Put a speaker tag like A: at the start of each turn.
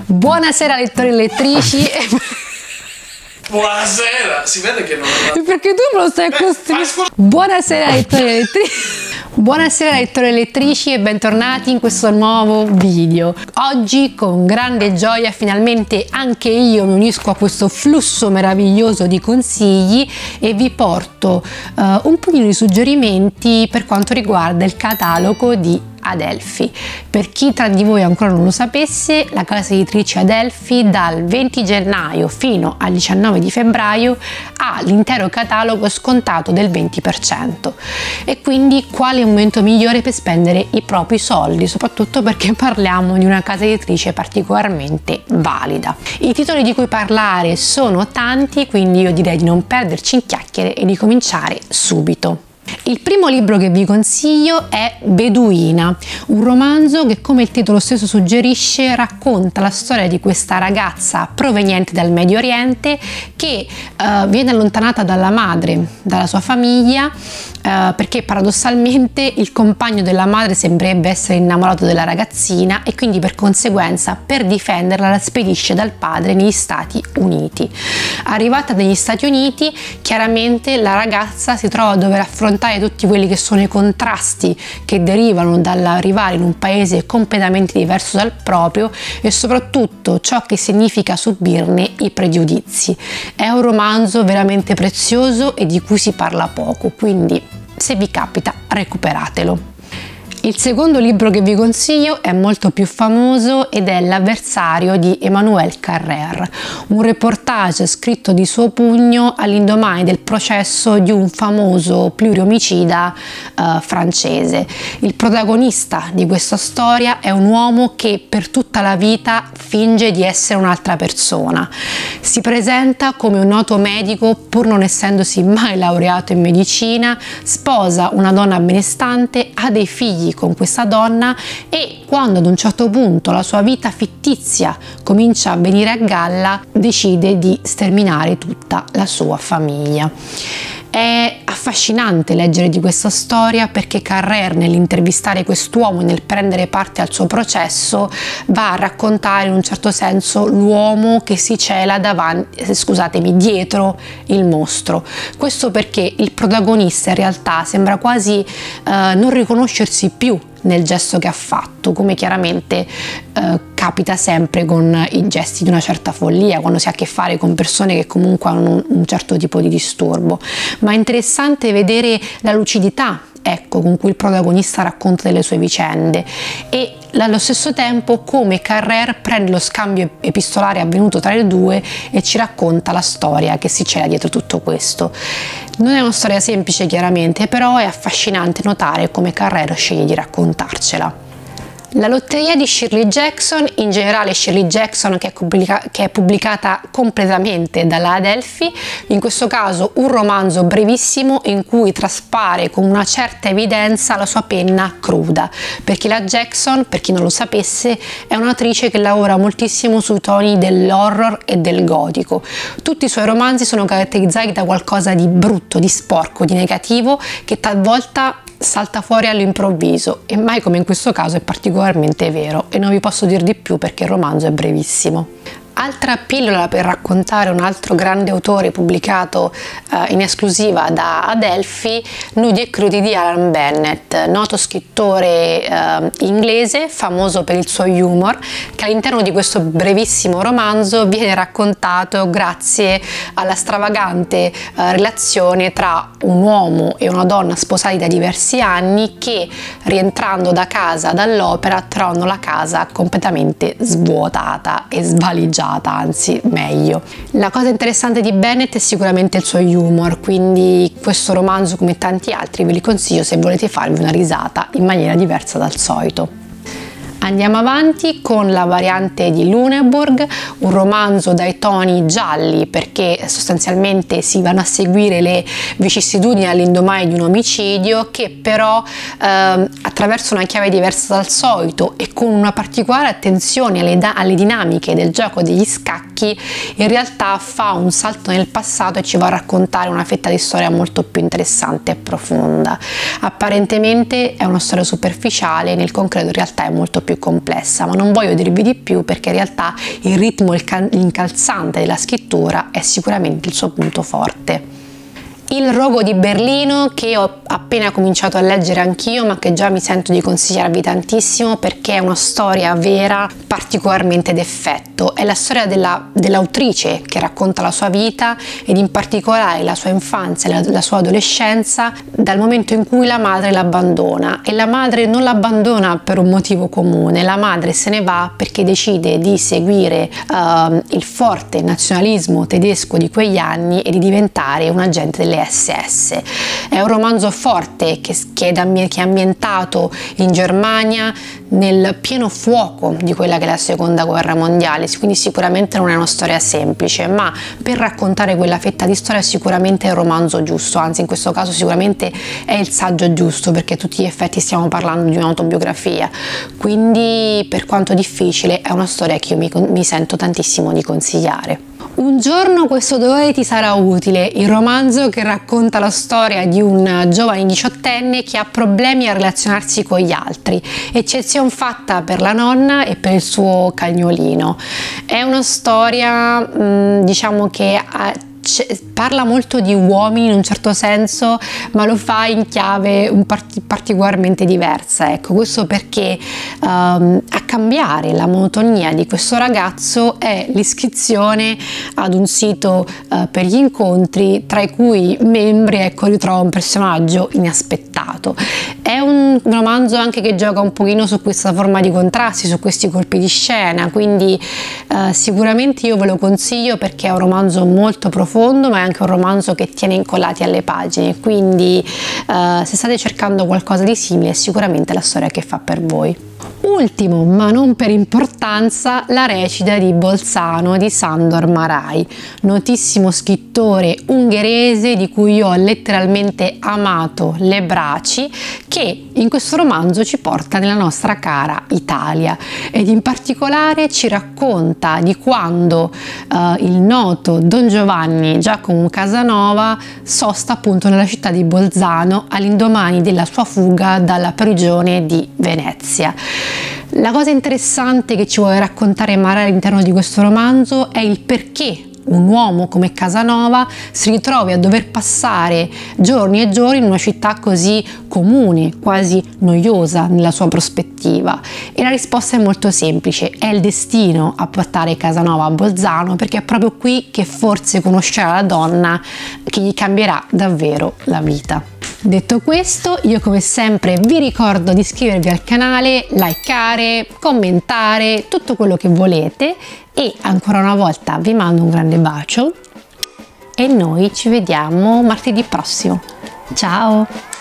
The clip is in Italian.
A: Buonasera lettori e lettrici.
B: Buonasera, si vede che non è...
A: Perché tu me lo stai costringendo. Buonasera lettori e lettrici. Buonasera lettori e lettrici e bentornati in questo nuovo video. Oggi con grande gioia finalmente anche io mi unisco a questo flusso meraviglioso di consigli e vi porto un pochino di suggerimenti per quanto riguarda il catalogo di Adelphi. Per chi tra di voi ancora non lo sapesse, la casa editrice Adelphi dal 20 gennaio fino al 19 di febbraio ha l'intero catalogo scontato del 20%, e quindi quale momento migliore per spendere i propri soldi, soprattutto perché parliamo di una casa editrice particolarmente valida. I titoli di cui parlare sono tanti, quindi io direi di non perderci in chiacchiere e di cominciare subito. Il primo libro che vi consiglio è Beduina, un romanzo che, come il titolo stesso suggerisce, racconta la storia di questa ragazza proveniente dal Medio Oriente che viene allontanata dalla madre, dalla sua famiglia, perché paradossalmente il compagno della madre sembrerebbe essere innamorato della ragazzina e quindi per conseguenza per difenderla la spedisce dal padre negli Stati Uniti. Arrivata negli Stati Uniti, chiaramente la ragazza si trova a dover affrontare tutti quelli che sono i contrasti che derivano dall'arrivare in un paese completamente diverso dal proprio e soprattutto ciò che significa subirne i pregiudizi. È un romanzo veramente prezioso e di cui si parla poco, quindi se vi capita recuperatelo. Il secondo libro che vi consiglio è molto più famoso ed è L'avversario di Emmanuel Carrère, un reportage scritto di suo pugno all'indomani del processo di un famoso pluriomicida francese. Il protagonista di questa storia è un uomo che per tutta la vita finge di essere un'altra persona. Si presenta come un noto medico pur non essendosi mai laureato in medicina, sposa una donna benestante, ha dei figli con questa donna e quando ad un certo punto la sua vita fittizia comincia a venire a galla decide di sterminare tutta la sua famiglia. È affascinante leggere di questa storia perché Carrère, nell'intervistare quest'uomo e nel prendere parte al suo processo, va a raccontare in un certo senso l'uomo che si cela dietro il mostro. Questo perché il protagonista in realtà sembra quasi non riconoscersi più nel gesto che ha fatto, come chiaramente capita sempre con i gesti di una certa follia, quando si ha a che fare con persone che comunque hanno un certo tipo di disturbo. Ma è interessante vedere la lucidità, ecco, con cui il protagonista racconta delle sue vicende e allo stesso tempo come Carrère prende lo scambio epistolare avvenuto tra le due e ci racconta la storia che si cela dietro tutto questo. Non è una storia semplice chiaramente, però è affascinante notare come Carrère sceglie di raccontarcela. La lotteria di Shirley Jackson, in generale Shirley Jackson che è pubblicata completamente dalla Adelphi, in questo caso un romanzo brevissimo in cui traspare con una certa evidenza la sua penna cruda, perché la Jackson, per chi non lo sapesse, è un'autrice che lavora moltissimo sui toni dell'horror e del gotico. Tutti i suoi romanzi sono caratterizzati da qualcosa di brutto, di sporco, di negativo, che talvolta salta fuori all'improvviso e mai come in questo caso è particolarmente vero, e non vi posso dire di più perché il romanzo è brevissimo. Altra pillola per raccontare un altro grande autore pubblicato in esclusiva da Adelphi, Nudi e crudi di Alan Bennett, noto scrittore inglese famoso per il suo humor, che all'interno di questo brevissimo romanzo viene raccontato grazie alla stravagante relazione tra un uomo e una donna sposati da diversi anni che, rientrando da casa dall'opera, trovano la casa completamente svuotata e svaligiata, anzi meglio. La cosa interessante di Bennett è sicuramente il suo humor, quindi questo romanzo come tanti altri ve li consiglio se volete farvi una risata in maniera diversa dal solito. Andiamo avanti con La variante di Lüneburg, un romanzo dai toni gialli perché sostanzialmente si vanno a seguire le vicissitudini all'indomani di un omicidio che però attraverso una chiave diversa dal solito e con una particolare attenzione alle dinamiche del gioco degli scacchi attacchi, in realtà fa un salto nel passato e ci va a raccontare una fetta di storia molto più interessante e profonda. Apparentemente è una storia superficiale, nel concreto in realtà è molto più complessa, ma non voglio dirvi di più perché in realtà il ritmo incalzante della scrittura è sicuramente il suo punto forte. Il Rogo di Berlino, che ho appena cominciato a leggere anch'io, ma che già mi sento di consigliarvi tantissimo perché è una storia vera, particolarmente d'effetto. È la storia dell'autrice che racconta la sua vita ed in particolare la sua infanzia e la sua adolescenza dal momento in cui la madre l'abbandona, e la madre non l'abbandona per un motivo comune, la madre se ne va perché decide di seguire il forte nazionalismo tedesco di quegli anni e di diventare un agente delle SS. È un romanzo forte che è ambientato in Germania nel pieno fuoco di quella che è la seconda guerra mondiale, quindi sicuramente non è una storia semplice, ma per raccontare quella fetta di storia sicuramente è il romanzo giusto, anzi in questo caso sicuramente è il saggio giusto, perché a tutti gli effetti stiamo parlando di un'autobiografia, quindi per quanto difficile è una storia che io mi sento tantissimo di consigliare. Un giorno questo dovere ti sarà utile, il romanzo che racconta la storia di un giovane diciottenne che ha problemi a relazionarsi con gli altri, eccezione fatta per la nonna e per il suo cagnolino. È una storia diciamo che parla molto di uomini in un certo senso, ma lo fa in chiave particolarmente diversa. Ecco, questo perché a cambiare la monotonia di questo ragazzo è l'iscrizione ad un sito per gli incontri, tra i cui membri, ecco, ritrova un personaggio inaspettato. È un romanzo anche che gioca un pochino su questa forma di contrasti, su questi colpi di scena, quindi sicuramente io ve lo consiglio perché è un romanzo molto profondo, ma è anche un romanzo che tiene incollati alle pagine, quindi se state cercando qualcosa di simile è sicuramente la storia che fa per voi. Ultimo, ma non per importanza, La recita di Bolzano di Sándor Márai, notissimo scrittore ungherese di cui io ho letteralmente amato le braci, che in questo romanzo ci porta nella nostra cara Italia ed in particolare ci racconta di quando il noto Don Giovanni Giacomo Casanova sosta appunto nella città di Bolzano all'indomani della sua fuga dalla prigione di Venezia. La cosa interessante che ci vuole raccontare Márai all'interno di questo romanzo è il perché un uomo come Casanova si ritrovi a dover passare giorni e giorni in una città così comune, quasi noiosa nella sua prospettiva, e la risposta è molto semplice: è il destino a portare Casanova a Bolzano, perché è proprio qui che forse conoscerà la donna che gli cambierà davvero la vita. Detto questo, io come sempre vi ricordo di iscrivervi al canale, likeare, commentare, tutto quello che volete, e ancora una volta vi mando un grande bacio e noi ci vediamo martedì prossimo. Ciao!